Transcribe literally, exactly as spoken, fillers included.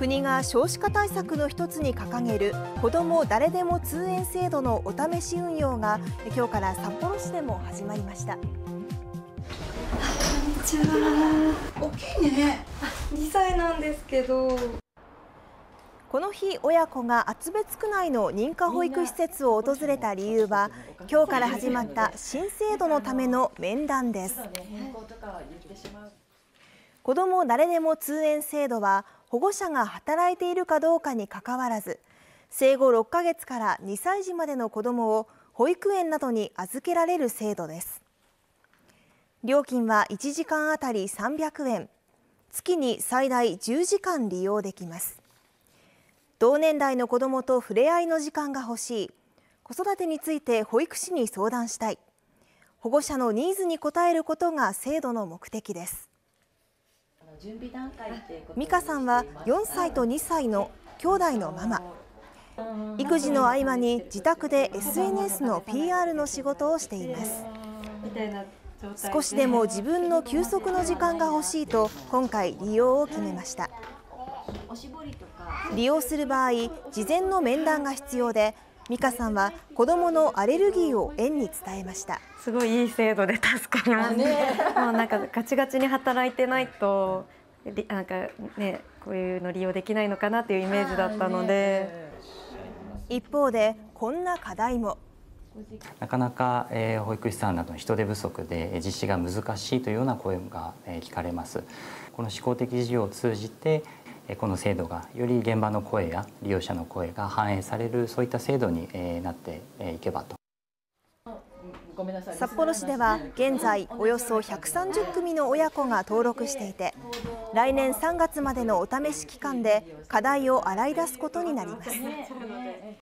国が少子化対策の一つに掲げる子ども誰でも通園制度のお試し運用が今日から札幌市でも始まりました。 こんにちは。大きいね。にさいなんですけど。 この日、親子が厚別区内の認可保育施設を訪れた理由は、今日から始まった新制度のための面談です。子ども誰でも通園制度は、保護者が働いているかどうかにかかわらず、生後ろっかげつからにさい児までの子どもを保育園などに預けられる制度です。料金はいちじかんあたりさんびゃくえん、月に最大じゅうじかん利用できます。同年代の子どもと触れ合いの時間が欲しい、子育てについて保育士に相談したい、保護者のニーズに応えることが制度の目的です。美香さんはよんさいとにさいの兄弟のママ。育児の合間に自宅で エスエヌエス の ピーアール の仕事をしています。少しでも自分の休息の時間が欲しいと今回利用を決めました。利用する場合、事前の面談が必要で、美香さんは子どものアレルギーを園に伝えました。 すごいいい制度で助かります。ね、もうなんかガチガチに働いてないとなんかね、こういうの利用できないのかなっていうイメージだったので。 一方でこんな課題も。 なかなか、えー、保育士さんなどの人手不足で実施が難しいというような声が、えー、聞かれます。この試行的事業を通じてこの制度がより現場の声や利用者の声が反映される、そういった制度になっていけばと。 札幌市では現在およそひゃくさんじゅっくみの親子が登録していて、来年さんがつまでのお試し期間で課題を洗い出すことになります。